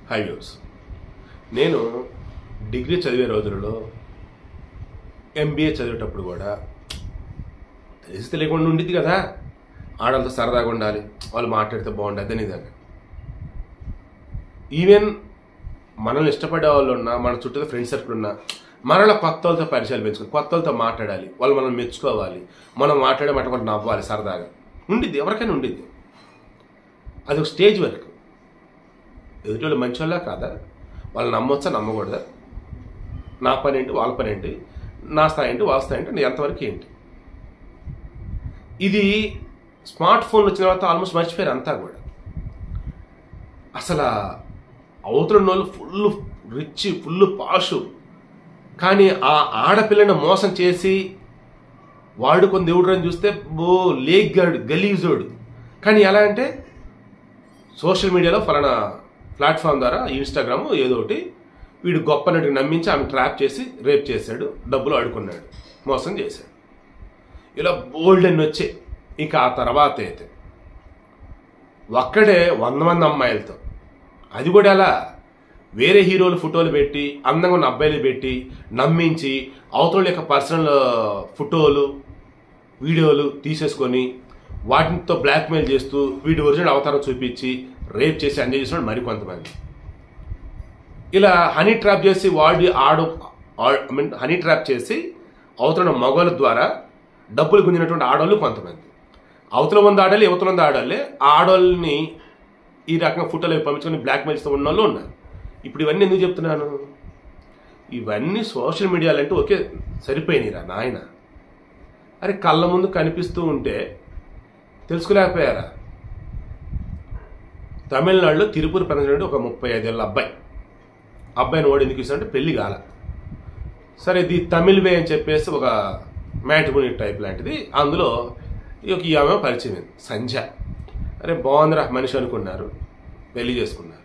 High views. నేను degree చదివే రోజులలో ఎంబీఏ చదివేటప్పుడు కూడా తెలిసి తెలియకుండా ఉండిద్ది కదా, ఆడలతో సరదాగా ఉండాలి, వాళ్ళు మాట్లాడితే బాగుండదు అని ఇదని. ఈవెన్ మనల్ని ఇష్టపడే వాళ్ళు ఉన్నా, మన చుట్టూ ఫ్రెండ్ సర్కిల్ ఉన్నా, మనలో కొత్త వాళ్ళతో పరిచయాలు పెంచుకోవాలి, కొత్త వాళ్ళతో మాట్లాడాలి, వాళ్ళు మనం మెచ్చుకోవాలి, మనం మాట్లాడే మాట వాళ్ళు నవ్వాలి, సరదాగా ఉండిద్ది, ఎవరికైనా ఉండిద్ది. అది ఒక స్టేజ్ వరకు. ఎదుటి వాళ్ళు మంచి వాళ్ళ కాదా, వాళ్ళు నమ్మొచ్చా నమ్మకూడదా, నా పని ఏంటి వాళ్ళ పని ఏంటి, నా స్థాయి ఏంటి వాళ్ళ స్థాయి ఏంటి, ఎంతవరకు ఏంటి. ఇది స్మార్ట్ ఫోన్ వచ్చిన తర్వాత ఆల్మోస్ట్ మర్చిపోయారు అంతా కూడా. అసలు అవతల వాళ్ళు ఫుల్ రిచ్, ఫుల్ పాషు, కానీ ఆ ఆడపిల్లని మోసం చేసి వాడు కొన్ని దేవుడు అని చూస్తే లేగ్గాడు, గలీజోడు. కానీ ఎలా అంటే సోషల్ మీడియాలో ఫలానా ప్లాట్ఫామ్ ద్వారా, ఇన్స్టాగ్రామ్ ఏదో ఒకటి, వీడు గొప్ప నటికి నమ్మించి ఆమె ట్రాప్ చేసి రేప్ చేశాడు, డబ్బులు అడుకున్నాడు, మోసం చేశాడు. ఇలా బోల్డ్ అని వచ్చే. ఇంకా ఆ తర్వాత అయితే ఒక్కడే 100 మంది అమ్మాయిలతో, అది కూడా అలా వేరే హీరోలు ఫోటోలు పెట్టి, అందంగా ఉన్న అబ్బాయిలు పెట్టి నమ్మించి, అవతల యొక్క పర్సనల్ ఫోటోలు వీడియోలు తీసేసుకొని వాటితో బ్లాక్మెయిల్ చేస్తూ వీడి ఒరిజినల్ అవతారం చూపించి రేప్ చేసి ఎంజాయ్ చేసినాడు మరికొంతమంది. ఇలా హనీ ట్రాప్ చేసి హనీ ట్రాప్ చేసి అవతల మగవాళ్ళ ద్వారా డబ్బులు గుంజినటువంటి ఆడవాళ్ళు కొంతమంది, అవతల మంది ఆడాలి, యువతల మంది ఆడాలి. ఆ ఆడవాళ్ళని ఈ రకంగా ఫోటోలు పంపించుకొని బ్లాక్మెయిల్ చేస్తూ ఉన్న వాళ్ళు ఉన్నారు. ఇప్పుడు ఇవన్నీ ఎందుకు చెప్తున్నాను? ఇవన్నీ సోషల్ మీడియాలు అంటే ఓకే సరిపోయినాయిరా నాయన. అరే కళ్ళ ముందు కనిపిస్తూ ఉంటే తెలుసుకోలేకపోయారా? తమిళనాడులో తిరుపూర్ ప్రజెంట్ ఒక 35 ఏళ్ళ అబ్బాయిని ఓడి ఎందుకు ఇస్తారంటే పెళ్లి కాల. సరే ఇది తమిళ్ వే అని చెప్పేసి ఒక మ్యాట్రిమోనీ టైప్ లాంటిది, అందులో ఈ ఆమె పరిచయం అయింది, సంధ్య. అరే బాగుందిరా మనిషి అనుకున్నారు, పెళ్లి చేసుకున్నారు.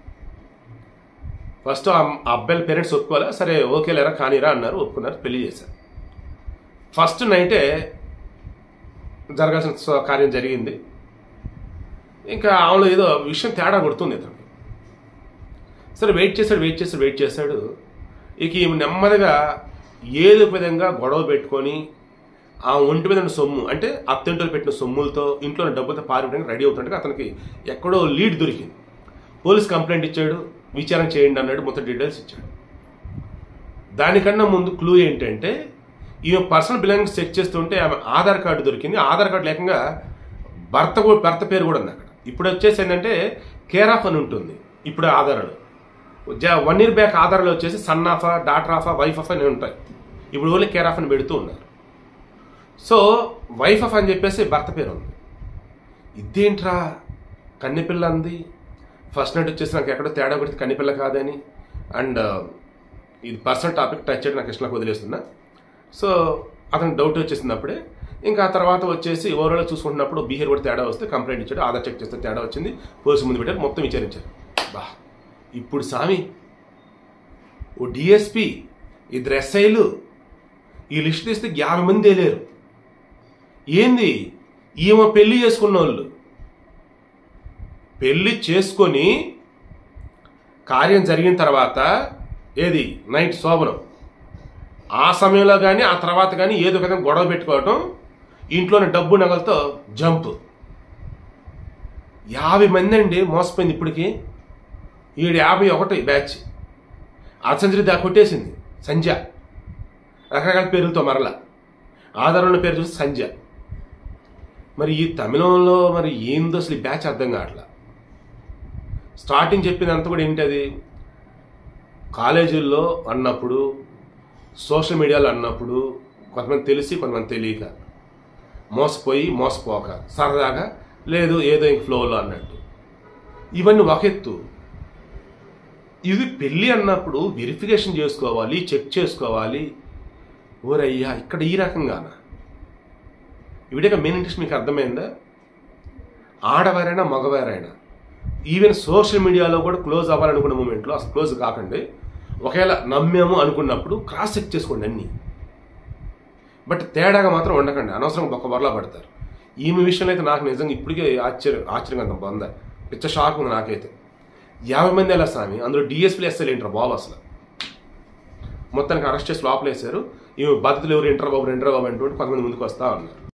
ఫస్ట్ ఆ అబ్బాయిల పేరెంట్స్ ఒప్పుకోవాలా, సరే ఓకే లేరా కానీరా అన్నారు, ఒప్పుకున్నారు, పెళ్లి చేశారు. ఫస్ట్ నైటే జరగాల్సిన కార్యం జరిగింది. ఇంకా ఆమెలో ఏదో విషయం తేడా కొడుతుంది ఇతనికి. సరే వెయిట్ చేశాడు. ఇక ఈమె నెమ్మదిగా ఏదో విధంగా గొడవ పెట్టుకొని ఆ ఒంటి మీద సొమ్ము, అంటే అత్తింటలు పెట్టిన సొమ్ములతో ఇంట్లో డబ్బులతో పారిపోవడానికి రెడీ అవుతుంటే అతనికి ఎక్కడో లీడ్ దొరికింది. పోలీస్ కంప్లైంట్ ఇచ్చాడు, విచారణ చేయండి అన్నాడు, మొత్తం డీటెయిల్స్ ఇచ్చాడు. దానికన్నా ముందు క్లూ ఏంటంటే ఈమె పర్సనల్ బిలాంగింగ్స్ చెక్ చేస్తుంటే ఆమె ఆధార్ కార్డు దొరికింది. ఆధార్ కార్డు లేకుండా భర్త పేరు కూడా ఉంది అక్కడ. ఇప్పుడు వచ్చేసి ఏంటంటే కేర్ ఆఫ్ అని ఉంటుంది. ఇప్పుడు ఆధార్లో 1 year బ్యాక్ ఆధార్లో వచ్చేసి సన్ ఆఫా, డాటర్ ఆఫా, వైఫ్ ఆఫ్ అని ఉంటాయి. ఇప్పుడు ఓన్లీ కేర్ ఆఫ్ అని పెడుతూ ఉన్నారు. సో వైఫ్ ఆఫ్ అని చెప్పేసి భర్త పేరు ఉంది. ఇదేంట్రా కన్నెపిల్ల అంది. ఫస్ట్ నైట్ వచ్చేసి నాకు ఎక్కడో తేడా కొడితే కన్నెపిల్ల కాదని, అండ్ ఇది పర్సనల్ టాపిక్ టచ్ చేయడం నాకు ఇష్టంగా వదిలేస్తున్నా. సో అతనికి డౌట్ వచ్చేసింది అప్పుడే. ఇంకా ఆ తర్వాత వచ్చేసి ఓవరాల్ చూసుకుంటున్నప్పుడు బిహేవియర్ కూడా తేడా వస్తే కంప్లైంట్ ఇచ్చాడు, ఆధార్ చెక్ చేస్తే తేడా వచ్చింది, పోలీసు ముందు పెట్టారు, మొత్తం విచారించారు. బా ఇప్పుడు సామి ఓ డిఎస్పీ, 2 SIలు ఈ లిస్ట్ తీస్తే 50 మంది తేలేరు. ఏంది ఈమె పెళ్లి చేసుకున్న వాళ్ళు పెళ్లి చేసుకొని కార్యం జరిగిన తర్వాత ఏది నైట్ శోభనం, ఆ సమయంలో కానీ ఆ తర్వాత కానీ ఏదో విధంగా గొడవ పెట్టుకోవటం, ఇంట్లోని డబ్బు నగలతో జంప్. 50 మంది అండి మోసపోయింది. ఇప్పటికి 51 బ్యాచ్. అర్చంద్రి దా కొట్టేసింది సంధ్య, రకరకాల పేర్లతో మరలా. ఆధార్ ఉన్న పేరు చూసి సంధ్య. మరి ఈ తమిళంలో మరి ఏందో అసలు ఈ బ్యాచ్ అర్థం కావట్లా. స్టార్టింగ్ చెప్పిందంతా కూడా ఏంటి, అది కాలేజీల్లో అన్నప్పుడు, సోషల్ మీడియాలో అన్నప్పుడు కొంతమంది తెలిసి కొంతమంది తెలియక, మోసపోక సరదాగా లేదు ఏదో ఇంక ఫ్లోలో అన్నట్టు. ఇవన్నీ ఒక ఎత్తు. ఇది పెళ్ళి అన్నప్పుడు వెరిఫికేషన్ చేసుకోవాలి, చెక్ చేసుకోవాలి. ఓరయ్యా ఇక్కడ ఈ రకంగానా? ఇవిడేక మెయిన్ ఇంట్రెస్ట్ మీకు అర్థమైందా? ఆడవారైనా మగవారైనా ఈవెన్ సోషల్ మీడియాలో కూడా క్లోజ్ అవ్వాలనుకున్న మూమెంట్లో అసలు క్లోజ్ కాకండి. ఒకవేళ నమ్మాము అనుకున్నప్పుడు క్రాస్ చెక్ చేసుకోండి అన్నీ. బట్ తేడాగా మాత్రం ఉండకండి, అనవసరంగా ఒక వరలా పడతారు. ఈమె విషయంలో అయితే నాకు నిజంగా ఇప్పటికే ఆశ్చర్యంగా అంత బాగుందా, పిచ్చ షాక్ ఉంది నాకైతే. 50 మంది ఎలా స్వామి, అందులో డిఎస్పీలు ఎస్ఐలు ఏంటారు బాబు అసలు. మొత్తానికి అరెస్ట్ చేసి లోపలేశారు. ఈమె బాధితులు ఎవరు, ఇంటర్ బాబు అంటూ కొంతమంది ముందుకు వస్తా ఉన్నారు.